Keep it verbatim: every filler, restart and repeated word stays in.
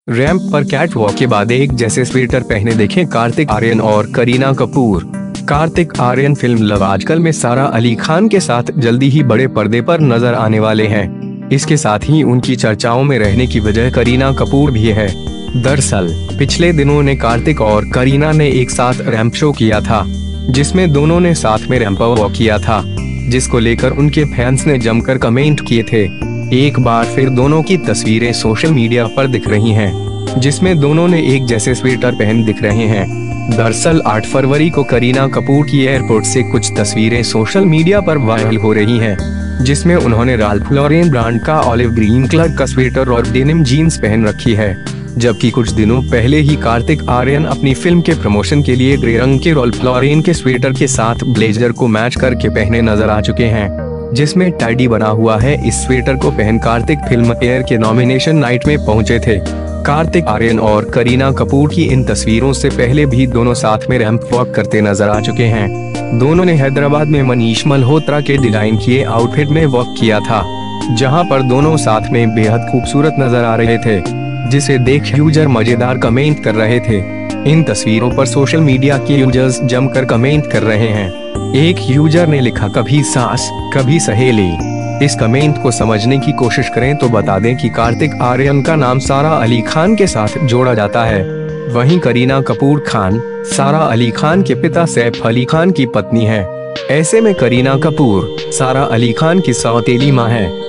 Ramp पर cat walk के बाद एक जैसे स्वेटर पहने देखे कार्तिक आर्यन और करीना कपूर। कार्तिक आर्यन फिल्म लव आजकल में सारा अली खान के साथ जल्दी ही बड़े पर्दे पर नजर आने वाले हैं। इसके साथ ही उनकी चर्चाओं में रहने की वजह करीना कपूर भी है। दरअसल पिछले दिनों ने कार्तिक और करीना ने एक साथ रैंप शो किया था, जिसमें दोनों ने साथ में रैंप वॉक किया था, जिसको लेकर उनके फैंस ने जमकर कमेंट किए थे। एक बार फिर दोनों की तस्वीरें सोशल मीडिया पर दिख रही हैं, जिसमें दोनों ने एक जैसे स्वेटर पहन दिख रहे हैं। दरअसल आठ फरवरी को करीना कपूर की एयरपोर्ट से कुछ तस्वीरें सोशल मीडिया पर वायरल हो रही हैं, जिसमें उन्होंने राल्फ लॉरेन ब्रांड का ऑलिव ग्रीन कलर का स्वेटर और डेनिम जीन्स पहन रखी है। जबकि कुछ दिनों पहले ही कार्तिक आर्यन अपनी फिल्म के प्रमोशन के लिए ग्रे रंग के राल्फ लॉरेन के स्वेटर के साथ ब्लेजर को मैच करके पहने नजर आ चुके हैं, जिसमें टैडी बना हुआ है। इस स्वेटर को पहन कार्तिक फिल्म फेयर के नॉमिनेशन नाइट में पहुंचे थे। कार्तिक आर्यन और करीना कपूर की इन तस्वीरों से पहले भी दोनों साथ में रैंप वॉक करते नजर आ चुके हैं। दोनों ने हैदराबाद में मनीष मल्होत्रा के डिजाइन किए आउटफिट में वॉक किया था, जहां पर दोनों साथ में बेहद खूबसूरत नजर आ रहे थे, जिसे देख यूजर मजेदार कमेंट कर रहे थे। इन तस्वीरों पर सोशल मीडिया के यूजर्स जमकर कमेंट कर रहे हैं। एक यूजर ने लिखा, कभी सास कभी सहेली। इस कमेंट को समझने की कोशिश करें तो बता दें कि कार्तिक आर्यन का नाम सारा अली खान के साथ जोड़ा जाता है। वहीं करीना कपूर खान सारा अली खान के पिता सैफ अली खान की पत्नी है। ऐसे में करीना कपूर सारा अली खान की सौतेली मां है।